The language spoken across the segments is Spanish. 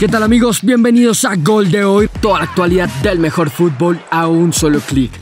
¿Qué tal amigos? Bienvenidos a Gol de Hoy, toda la actualidad del mejor fútbol a un solo clic.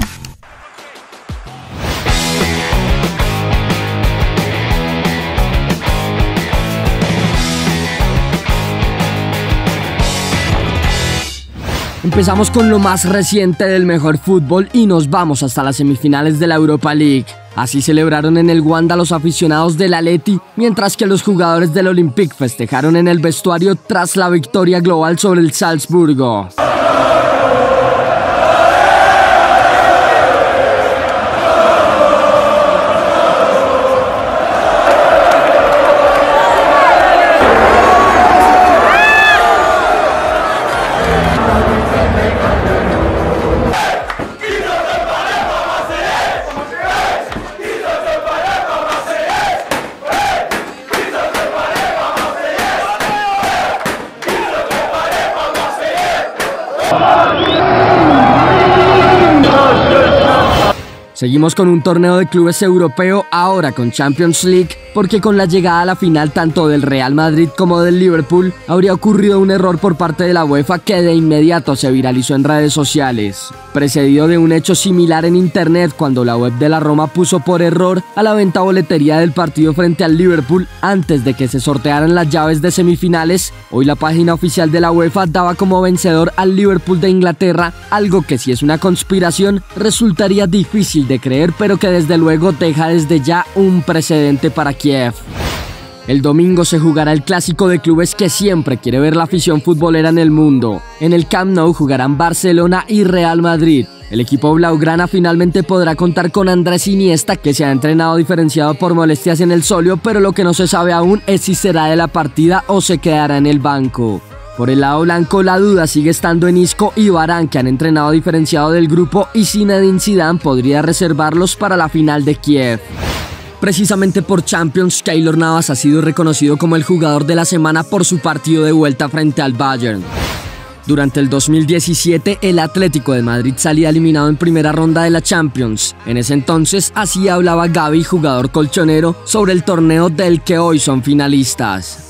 Empezamos con lo más reciente del mejor fútbol y nos vamos hasta las semifinales de la Europa League. Así celebraron en el Wanda los aficionados del Atleti, mientras que los jugadores del Olympique festejaron en el vestuario tras la victoria global sobre el Salzburgo. Seguimos con un torneo de clubes europeo, ahora con Champions League, porque con la llegada a la final tanto del Real Madrid como del Liverpool, habría ocurrido un error por parte de la UEFA que de inmediato se viralizó en redes sociales, precedido de un hecho similar en internet cuando la web de la Roma puso por error a la venta boletería del partido frente al Liverpool antes de que se sortearan las llaves de semifinales. Hoy la página oficial de la UEFA daba como vencedor al Liverpool de Inglaterra, algo que si es una conspiración resultaría difícil de creer, pero que desde luego deja desde ya un precedente para Kiev. El domingo se jugará el clásico de clubes que siempre quiere ver la afición futbolera en el mundo. En el Camp Nou jugarán Barcelona y Real Madrid. El equipo blaugrana finalmente podrá contar con Andrés Iniesta, que se ha entrenado diferenciado por molestias en el sóleo, pero lo que no se sabe aún es si será de la partida o se quedará en el banco. Por el lado blanco, la duda sigue estando en Isco y Varane, que han entrenado diferenciado del grupo, y Zinedine Zidane podría reservarlos para la final de Kiev. Precisamente por Champions, Keylor Navas ha sido reconocido como el jugador de la semana por su partido de vuelta frente al Bayern. Durante el 2017, el Atlético de Madrid salía eliminado en primera ronda de la Champions. En ese entonces, así hablaba Gavi, jugador colchonero, sobre el torneo del que hoy son finalistas.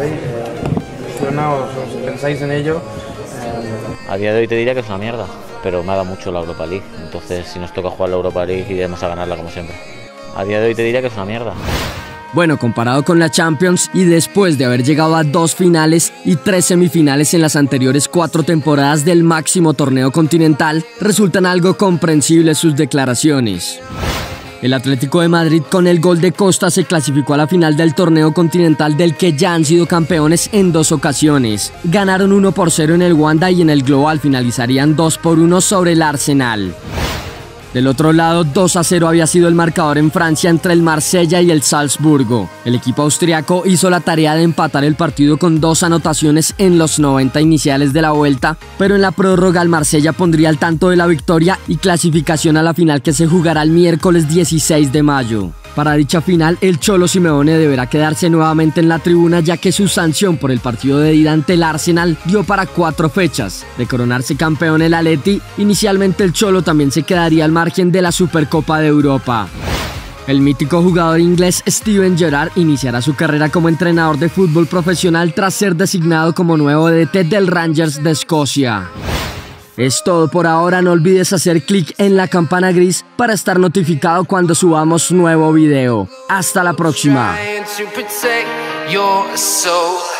¿Pensáis en ello? A día de hoy te diría que es una mierda, pero me ha dado mucho la Europa League, entonces si nos toca jugar la Europa League iremos a ganarla como siempre. A día de hoy te diría que es una mierda. Bueno, comparado con la Champions y después de haber llegado a 2 finales y 3 semifinales en las anteriores 4 temporadas del máximo torneo continental, resultan algo comprensibles sus declaraciones. El Atlético de Madrid con el gol de Costa se clasificó a la final del torneo continental del que ya han sido campeones en 2 ocasiones. Ganaron 1-0 en el Wanda y en el global finalizarían 2-1 sobre el Arsenal. Del otro lado, 2-0 había sido el marcador en Francia entre el Marsella y el Salzburgo. El equipo austriaco hizo la tarea de empatar el partido con 2 anotaciones en los 90 iniciales de la vuelta, pero en la prórroga el Marsella pondría al tanto de la victoria y clasificación a la final que se jugará el miércoles 16 de mayo. Para dicha final, el Cholo Simeone deberá quedarse nuevamente en la tribuna, ya que su sanción por el partido de ida ante el Arsenal dio para 4 fechas. De coronarse campeón el Atleti, inicialmente el Cholo también se quedaría al margen de la Supercopa de Europa. El mítico jugador inglés Steven Gerrard iniciará su carrera como entrenador de fútbol profesional tras ser designado como nuevo DT del Rangers de Escocia. Es todo por ahora, no olvides hacer clic en la campana gris para estar notificado cuando subamos nuevo video. Hasta la próxima.